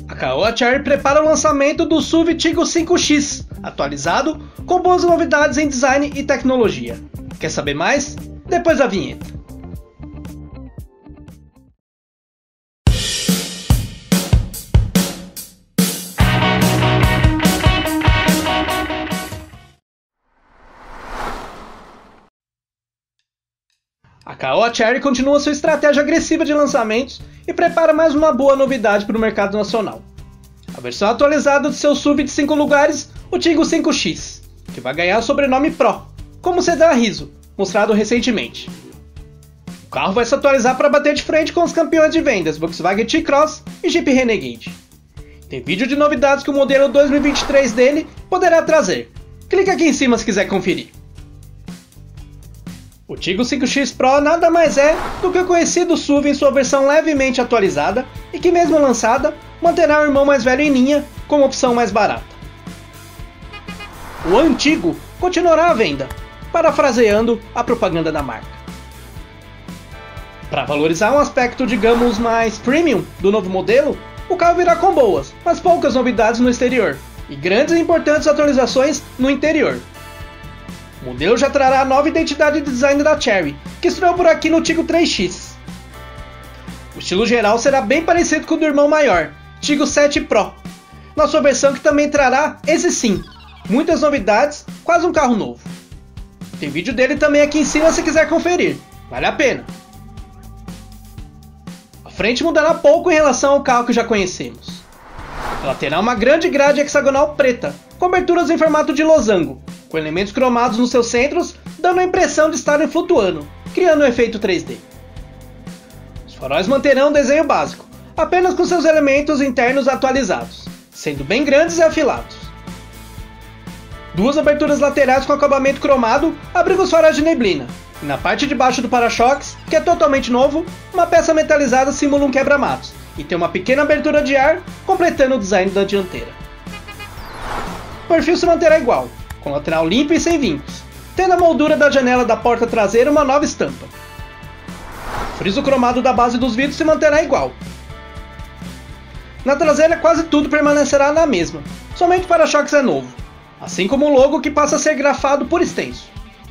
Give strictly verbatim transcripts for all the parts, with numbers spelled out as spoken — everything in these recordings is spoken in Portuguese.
A Caoa Chery prepara o lançamento do S U V Tigo cinco X, atualizado, com boas novidades em design e tecnologia. Quer saber mais? Depois da vinheta. A Caoa Chery continua sua estratégia agressiva de lançamentos e prepara mais uma boa novidade para o mercado nacional. A versão atualizada do seu S U V de cinco lugares, o Tigo cinco X, que vai ganhar o sobrenome Pro, como o sedã Rizzo, mostrado recentemente. O carro vai se atualizar para bater de frente com os campeões de vendas Volkswagen T-Cross e Jeep Renegade. Tem vídeo de novidades que o modelo dois mil e vinte e três dele poderá trazer. Clica aqui em cima se quiser conferir. O Tigo cinco X Pro nada mais é do que o conhecido S U V em sua versão levemente atualizada e que, mesmo lançada, manterá o irmão mais velho em linha como opção mais barata. O antigo continuará à venda, parafraseando a propaganda da marca. Para valorizar um aspecto, digamos, mais premium do novo modelo, o carro virá com boas, mas poucas novidades no exterior e grandes e importantes atualizações no interior. O modelo já trará a nova identidade de design da Chery, que estreou por aqui no Tigo três X. O estilo geral será bem parecido com o do irmão maior, Tigo sete Pro, na sua versão que também trará, esse sim, muitas novidades, quase um carro novo. Tem vídeo dele também aqui em cima se quiser conferir, vale a pena. A frente mudará pouco em relação ao carro que já conhecemos. Ela terá uma grande grade hexagonal preta, com aberturas em formato de losango, com elementos cromados nos seus centros, dando a impressão de estarem flutuando, criando um efeito três D. Os faróis manterão o desenho básico, apenas com seus elementos internos atualizados, sendo bem grandes e afilados. Duas aberturas laterais com acabamento cromado abrigam os faróis de neblina, e na parte de baixo do para-choques, que é totalmente novo, uma peça metalizada simula um quebra-matos, e tem uma pequena abertura de ar, completando o design da dianteira. O perfil se manterá igual, com lateral limpo e sem vincos, tendo a moldura da janela da porta traseira uma nova estampa. O friso cromado da base dos vidros se manterá igual. Na traseira quase tudo permanecerá na mesma, somente o para-choques é novo, assim como o logo que passa a ser grafado por extenso.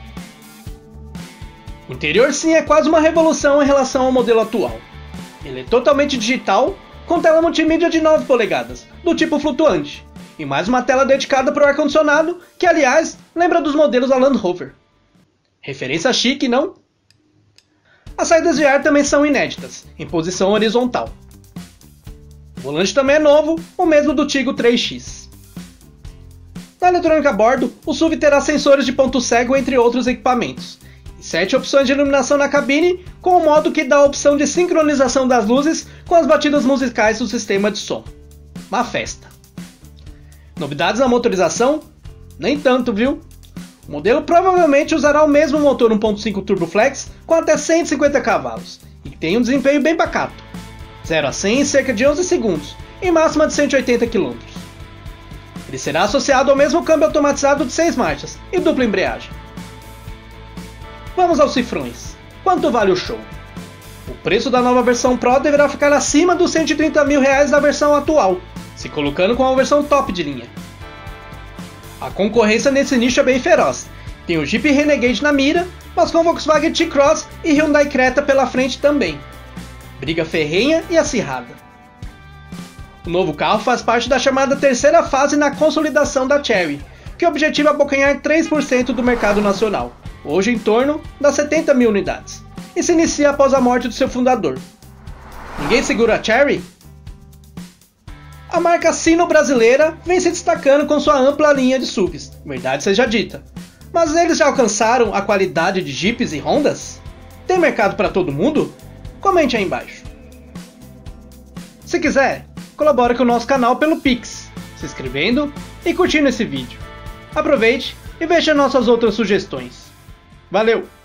O interior sim é quase uma revolução em relação ao modelo atual. Ele é totalmente digital, com tela multimídia de nove polegadas, do tipo flutuante, e mais uma tela dedicada para o ar-condicionado, que aliás lembra dos modelos da Land Rover. Referência chique, não? As saídas de ar também são inéditas, em posição horizontal. O volante também é novo, o mesmo do Tigo três X. Na eletrônica a bordo, o S U V terá sensores de ponto cego entre outros equipamentos, e sete opções de iluminação na cabine, com o modo que dá a opção de sincronização das luzes com as batidas musicais do sistema de som. Uma festa. Novidades na motorização? Nem tanto, viu? O modelo provavelmente usará o mesmo motor um ponto cinco Turbo Flex com até cento e cinquenta cavalos e tem um desempenho bem pacato, zero a cem em cerca de onze segundos e máxima de cento e oitenta quilômetros. Ele será associado ao mesmo câmbio automatizado de seis marchas e dupla embreagem. Vamos aos cifrões. Quanto vale o show? O preço da nova versão Pro deverá ficar acima dos cento e trinta mil reais da versão atual, se colocando com a versão top de linha. A concorrência nesse nicho é bem feroz. Tem o Jeep Renegade na mira, mas com Volkswagen T-Cross e Hyundai Creta pela frente também. Briga ferrenha e acirrada. O novo carro faz parte da chamada terceira fase na consolidação da Chery, que objetiva abocanhar três por cento do mercado nacional, hoje em torno das setenta mil unidades, e se inicia após a morte do seu fundador. Ninguém segura a Chery? A marca sino-brasileira vem se destacando com sua ampla linha de S U Vs, verdade seja dita. Mas eles já alcançaram a qualidade de Jeeps e Hondas? Tem mercado para todo mundo? Comente aí embaixo. Se quiser, colabore com o nosso canal pelo Pix, se inscrevendo e curtindo esse vídeo. Aproveite e veja nossas outras sugestões. Valeu!